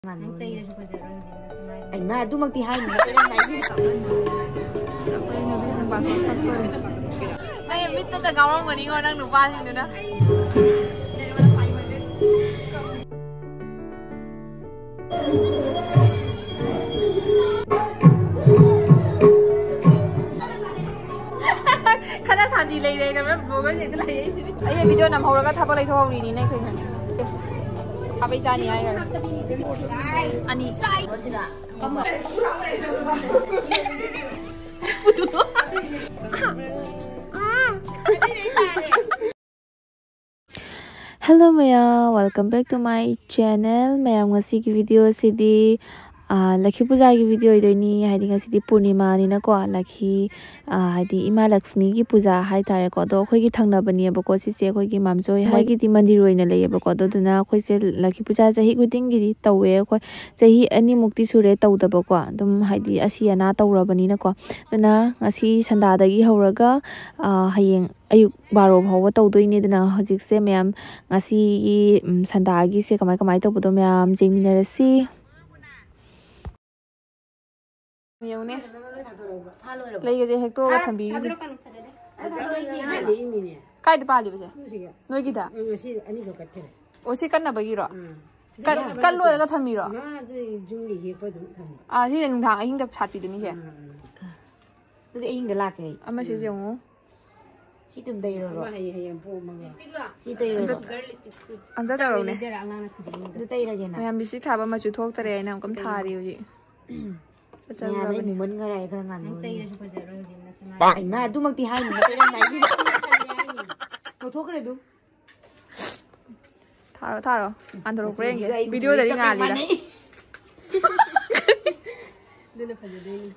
Anh mà tu mặc thì hai người cái này Ay, biết tất cả các người đi ngồi đang nụ ba thì nữa. Khana sandi lấy lấy cái blogger gì thế này vậy? Ay, video nằm hầu ra tháp lấy thôi hầu đi này khơi này. Tháp bây giờ này ai rồi? Ani. Hello maya, welcome back to my channel. Maya ngasi ki video sidi Lakhi puja ki video idoni haidi ngasi di Purnima ni na ko Lakhi haidi Ima Lakshmi ki puja hai tare ko do khoi ki thangna bani ba ko si se khoi ki mamjoi hai ki ti mandir oina lei ba ko do duna khoi se Lakhi puja jahi kuding gi tawe khoi jahi ani mukti sure taw da ba ko dum haidi asiana tawra bani na ko duna ngasi sanda da gi horaga hayeng ayuk baro bhawa tawdoi ni duna hojik se mayam ngasi sanda gi se kamai kamai to bodo mayam jengmina rasi nhiều nè lấy cái gì hết tôi cái thằng bí gì cái thứ ba gì vậy nói gì đó ủa chỉ cân là bao nhiêu rồi cân luôn là cái thằng bí rồi à chỉ là thằng anh đập sạt bị được như thế tôi anh cái là cái mà chỉ dùng chỉ từng đây rồi chỉ đây rồi anh ta đâu nè tôi đây là gì nè em bị xịt thà mà chú thuốc tao đây nè cũng thà điều gì nhà đấy mình muốn cái này thôi ngàn anh mà tu mặc thì hai người cái này một thuốc cái này tu thà rồi ăn thử quen vậy video dari ngàn đi đấy đây là phải đây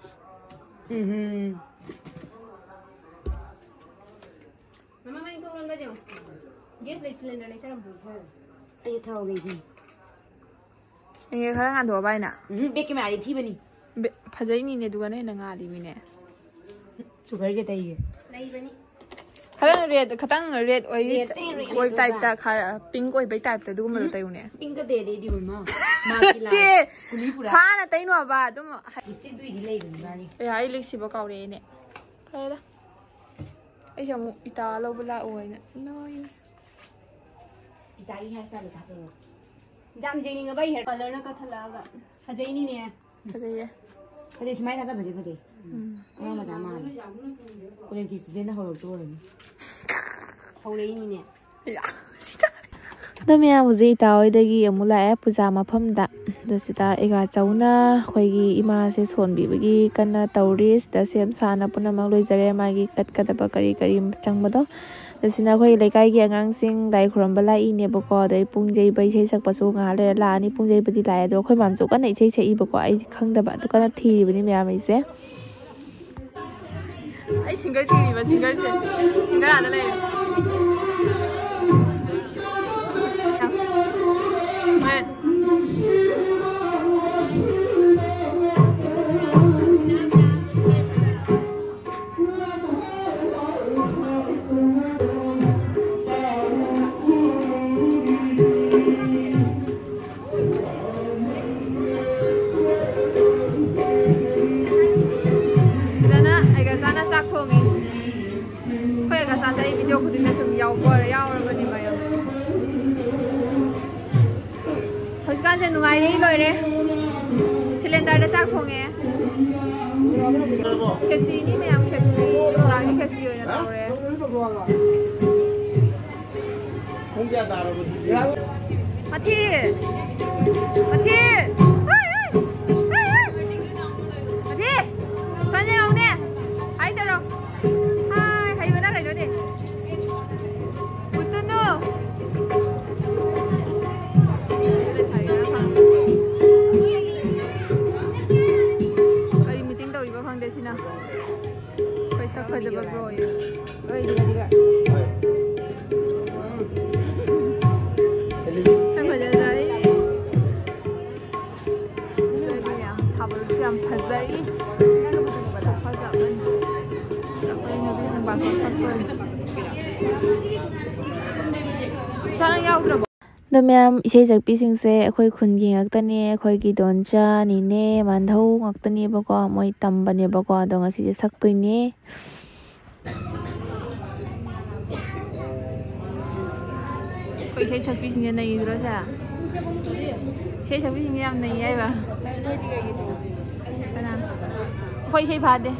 mama mày không làm bao giờ gas lấy cylinder này tao làm bùn ai thao cái gì anh khá là ăn thua bay nè biết cái mày thì bên này phải giấy nhìn này tụi cái này ngà đi mình nè sugar cái tay lấy bên này khá là red khá là red oi type ta khá pink oi bay type ta tụi mình tay nè pink cái để đi mà thế khá là tay nó ba tụi mà xin tôi đi lấy được ra đi ai lịch sử báo cáo đấy nè phải đó ai chồng một ita lâu bla oi nè nói ita đi hairstyle được rồi Jam jeni nga bai hair color na ka thalaga hajai ni ne Hajai smile thata bhaje ma jama kore ki student horo to re haurei ni ne ya sita Damya muzi taoi dagi amula e puja mafam da dasita ega chauna khoi gi ima se son bi bagi kana tauris da sem sana punamang loi jare ma gi kat kat ba kari kari changba do dasina khoi lekai gi angang sing dai khram bala I ne ba ko dai pungjei bai sei sak pasu nga le la ni pungjei badi lai do khoi mam chu kan nei sei sei ba ko ai khang da ba tu kana thi bani me mai se ai single thi ba single se single ana le video khudin na sum yaw por yaw ra bani mayo hoskan je nungai rei loi re cylinder da chak thonge khetsi ni me am khetsi la ni khetsi yo na taw re không ra tao rồi mathi sanje ông nè ai tao rồi hai bữa đó cái đó đi bút nó cái meeting tao đi vào phòng để xin nào phải sắp phải được rồi ơi đi đi cả sắp phải được rồi đây bây giờ thảo luận xem thật very 사랑이 하고 그래. ꯗꯣ ꯃꯌꯥꯝ ꯏꯁꯩ ꯁꯛꯄꯤꯁꯤꯡꯁꯦ ꯑꯩꯈꯣꯏ ꯈꯨꯟꯒꯤ ꯉꯥꯛꯇꯅꯦ ꯑꯩꯈꯣꯏꯒꯤ ꯗꯣꯟꯆꯥ ꯅꯤꯅꯦ ꯃꯥꯟꯙꯧ ꯉꯥꯛꯇꯅꯦꯕꯀꯣ ꯃꯣꯏ ꯇꯝꯕꯅꯦꯕꯀꯣ ꯑꯗꯣ ꯉꯁꯤꯁꯦ ꯁꯛꯇꯣꯏꯅꯦ ꯑꯩꯈꯣꯏ ꯏꯁꯩ ꯁꯛꯄꯤꯁꯤꯡꯁꯦ ꯅꯩꯗ꯭ꯔꯣ ꯁꯦ 이세 저기 ꯌꯥꯝ ꯅꯩ ꯍꯥꯏꯕ ꯑꯩꯈꯣꯏ ꯏꯁꯩ ꯐꯥꯗꯦ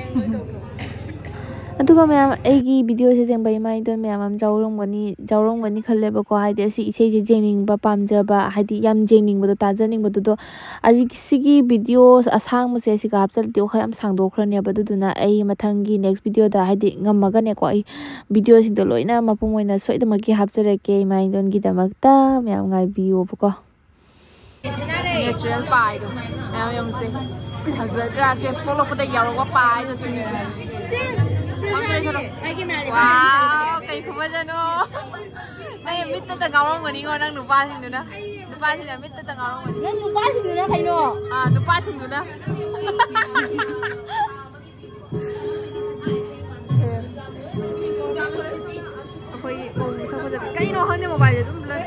ꯑꯗꯨꯒ ꯃꯌꯥꯝ ꯑꯩꯒꯤ ꯚꯤꯗꯤꯑꯣꯁꯦ ꯌꯦꯡꯕ ꯏꯃꯥ ꯏꯗꯣꯟ ꯃꯌꯥꯝ ꯑꯃ ꯌꯥꯎꯔꯝꯒꯅꯤ ꯈꯜꯂꯦꯕꯀꯣ ꯍꯥꯏꯗꯤ ꯑꯁꯤ ꯏꯁꯩꯁꯦ ꯌꯦꯡꯅꯤꯡꯕ ꯄꯥꯝꯖꯕ ꯍꯥꯏꯗꯤ ꯌꯥꯝ ꯌꯦꯡꯅꯤꯡꯕꯗꯣ ꯇꯥꯖꯅꯤꯡꯕꯗꯨꯗꯣ ꯑꯁꯤꯒꯤ ꯚꯤꯗꯤꯑꯣ ꯑꯁꯥꯡꯕꯁꯦ ꯑꯁꯤꯒ ꯍꯥꯞꯆꯤꯜꯂꯗꯤ ꯋꯥꯈꯜ ꯌꯥꯝ ꯁꯥꯡꯗꯣꯛꯈ꯭ꯔꯅꯦꯕ ꯑꯗꯨꯗꯨꯅ ꯑꯩ ꯃꯊꯪꯒꯤ ꯅꯦꯛꯁ ꯚꯤꯗꯤꯑꯣꯗ ꯍꯥꯏꯗꯤ ꯉꯝꯃꯒꯅꯦꯀꯣ ꯑꯩ ꯚꯤꯗꯤꯑꯣꯁꯤꯡꯗꯣ ꯂꯣꯏꯅ ꯃꯄꯨꯡ ꯑꯣꯏꯅ ꯁꯣꯏꯗꯅꯃꯛꯀꯤ ꯍꯥꯞꯆꯔꯛꯀꯦ ꯏꯃꯥ ꯏꯗꯣꯟꯒꯤꯗꯃꯛꯇ ꯃꯌꯥꯝ ꯉꯥꯏꯕꯤꯌꯣꯕꯀꯣ नेचुरल पाइदो मैं यंगसे फजद्रा से फॉलो पता यारोगा पाइदो सिनी वाव कई खबजनो नय मित्त त गावरंगनी गो नंग नुपासिंदुना मित्त त गावरंगनी नंग नुपासिंदुना खैनो नुपासिंदुना अखोई ओ सबज कइनो हने मोबाइल दे तुम ब्लड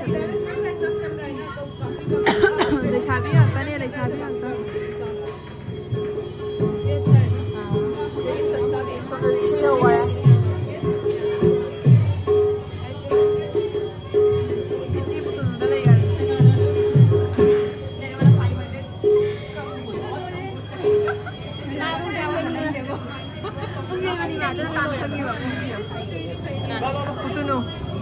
लेशाबी आंका ने लेशाबी आंका ये हुआ है इतनी पुतुंडा ले यार मेरे वाला 500 ना तो क्या नहीं है वो ये वाली ना तो साथ कभी हुआ पुतुनो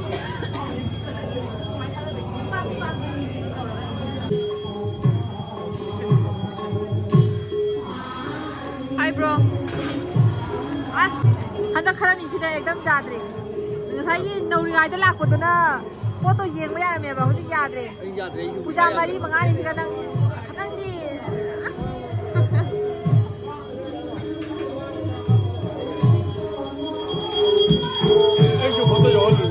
Hi bro. As handa khara ni sida ekdam jadre. Ngasai gi nauri ai da lakpoduna photo yengba yarame ba hojik yadre. Puja mari manga ni siga nang khatang di Ai jo photo yo ni.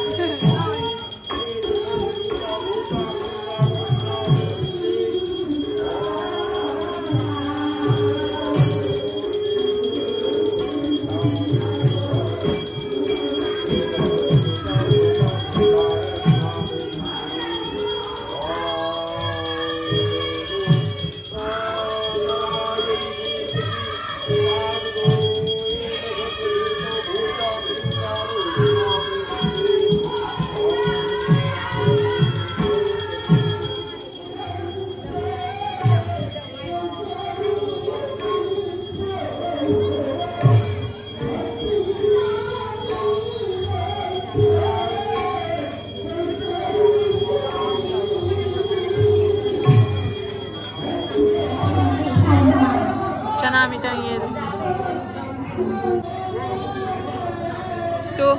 Tu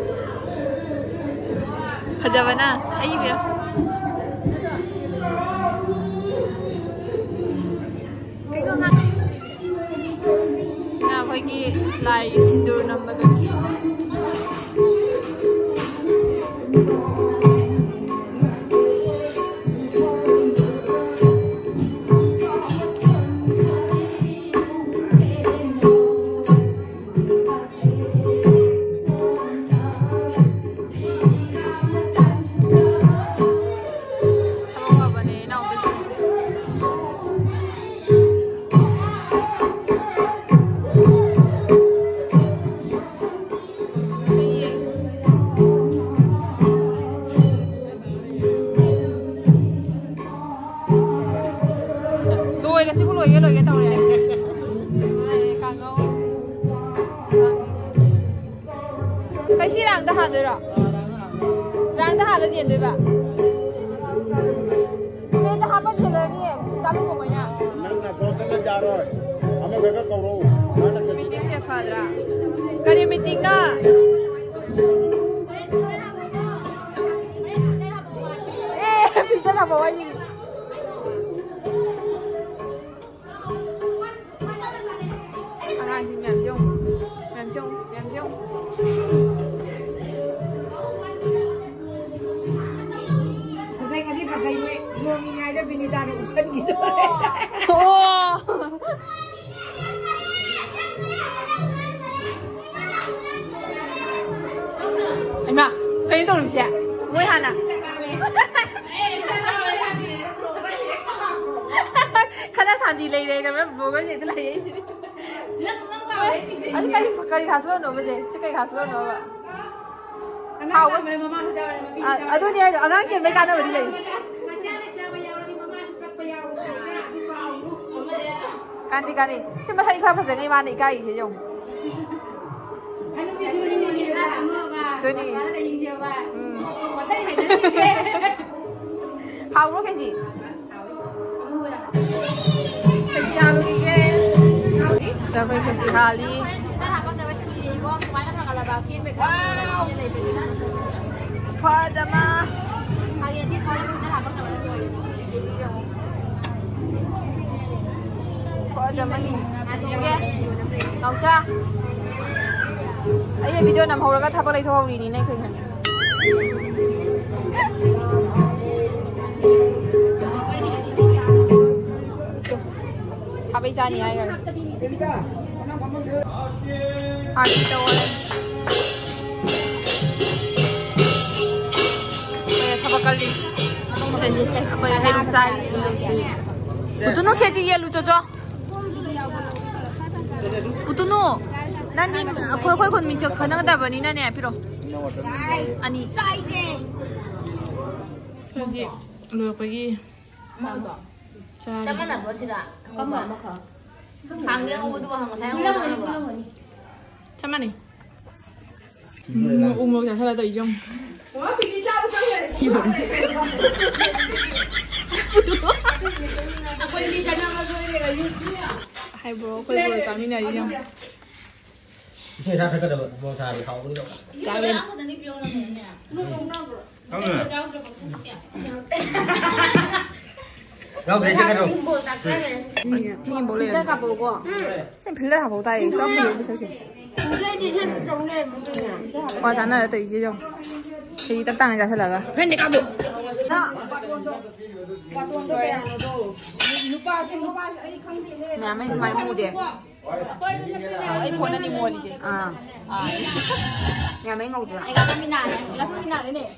Hajabana ayi bira Kaino na Sina khoi lai sindur number do Kasi rang dah ada ra, rang dah ada je,对吧？你dah apa jalan ni? Calu tu mana? Nana, kau tak jalan. Ame bega kau ro. Meeting dia kadra. Kali meeting na. Kita nak bawa ni. Angan sini yang jom, yang jom, yang jom. Ada bini dah urusan gitu. Oh. Ai ma, cái gì tôi làm gì? Ngồi hả nè? Santi lay lay karena blogger jadi lay aja. Aduh kali khaslo no bese, si kali khaslo no ba. Kau kan mana mama sudah. Aduh dia orang cek mereka nak beri lagi. Ganti. Cuma saya ikhlas pasang ini mana ikai sih jom. Tu ni. Kau lu kesi. Kesi halu ni ke. Sudah kau kesi hali. Wow. Pajama. Pajama ni. Ni ke? Nongcha. Ayah video nam hau raga thapa lai tho hau ni nai kai kan. Thapa isa ni ai kan. Arti tawal. Ayah thapa kali. Apa yang hai sai si. Putuno keji ye lu jojo. Putuno. Nanti koi kon misal kena ada bani nane apiro. Ani. Pergi, lu pergi. Macam mana buat sih dah? Kamu apa kau? Hanggil aku tu hang saya. Macam mana ni? Umur dah salah tu ijom. Wah, pilih jauh kau. Aku ini jangan masuk ini lagi. Hai bro, kau boleh kami ni ijom. Saya tak ada bawa sari kau tu. Jangan. Kau boleh cakap tu. Ni boleh. Kita kau boleh. Saya pilih kau boleh. Saya pilih bisa sih. Wah, sana ada tu ijom. Jadi tetang aja salah lah. Pendek kau. Nah, mai semai muda. Ai phone ni mua đi chị. Nhà mấy ngầu rồi. Ai gặp mình nào đấy nè.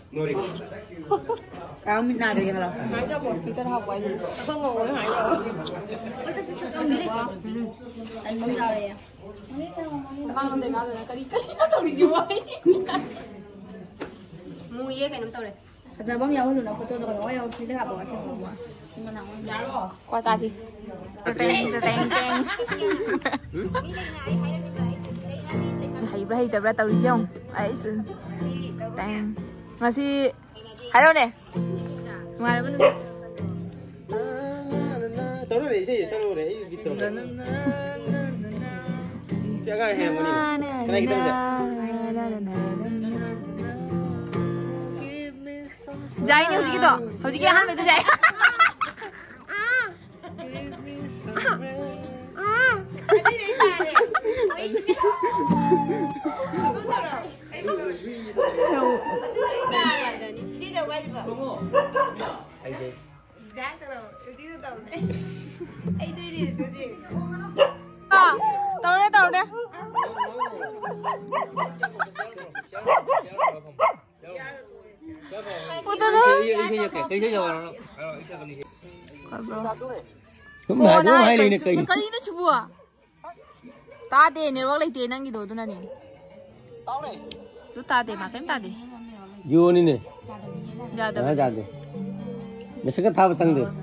Kau minat dia kalau. Kita dah buat. Không ngồi với Hải rồi. Anh muốn đâu đây à? Mang con tiền nào rồi? Kali nó tao đi chưa ấy. Mua ye cái nấm tàu này. Giờ bấm nhau luôn nó photo rồi nó nhau thì học bỏ xem rồi. Xin mà nào. Qua xa gì? Teng. Hay tập ra tàu đi không? Ấy xin. Teng. Mà si hay đâu nè? Ngoài đó. Tao nói gì sao rồi đấy gitu. Siapa yang mau ni? Kena kita macam. Jai ni hujung kita. Hujung kita ham itu jai. Tahu deh. Foto tu. Không phải đúng hay này cây. Cây nó chua. Ta để này waktu itu nang gitu tu nani. Tu ta để makan ta để. Yo ni ni. Jada. Jada. Mesti kan tahu tang deh.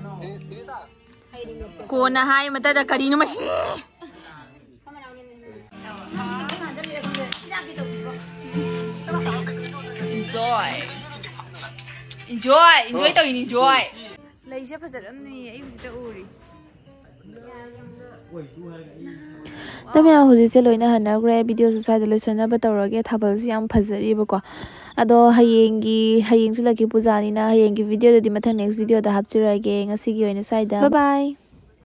Kau nak hai mata dah kari ni masih. Enjoy tau ini enjoy. Lagi siapa jalan ni? Ibu kita uri. Tamya hojise loina hanagre video su sai de loisana ba tawrage thabal su yam phajari ba ko ado hayeng su lagi puja ni na hayeng gi video de mathang next video da hapchirage ngasi gi oina sai da bye bye.